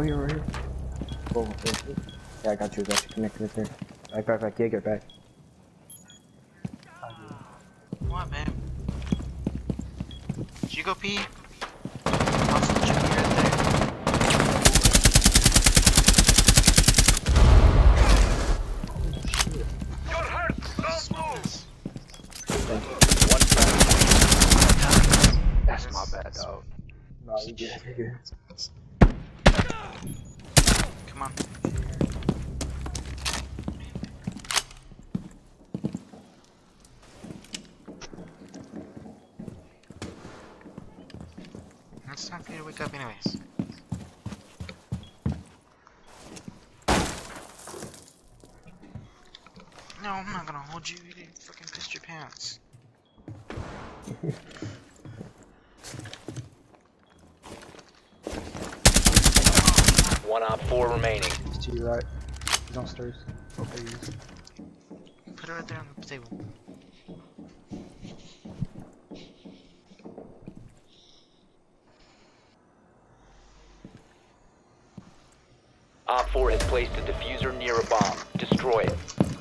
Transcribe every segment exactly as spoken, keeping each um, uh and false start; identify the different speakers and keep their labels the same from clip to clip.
Speaker 1: right here, right here. Oh, yeah, I got you, got you connected right there. Back, back, back, yeah, get back.
Speaker 2: What, man? Did you go pee? Lost the chicken right there.
Speaker 3: You're hurt! Don't move!
Speaker 1: That's my bad, dog. No, you good, you good.
Speaker 2: Come on. It's time for you to wake up anyways. No, I'm not gonna hold you. You didn't fucking piss your pants.
Speaker 4: One op four remaining.
Speaker 1: He's to your right. He's on stairs. Okay, he's.
Speaker 2: Put it right there on the table.
Speaker 4: Op four has placed a diffuser near a bomb. Destroy it.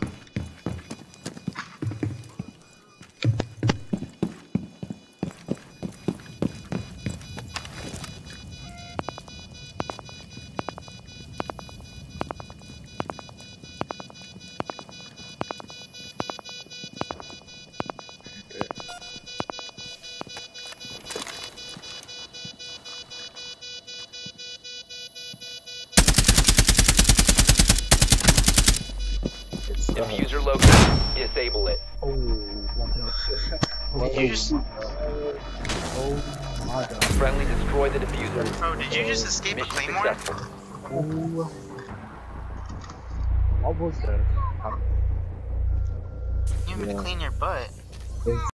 Speaker 4: Diffuser located. Disable it.
Speaker 1: Oh, one hit.
Speaker 2: Did you just...
Speaker 1: Oh my god.
Speaker 4: Friendly destroy the diffuser.
Speaker 2: Bro, did you just escape a
Speaker 4: Mission
Speaker 2: claymore?
Speaker 4: successful.
Speaker 1: Oh. What was that?
Speaker 2: You need to clean your butt.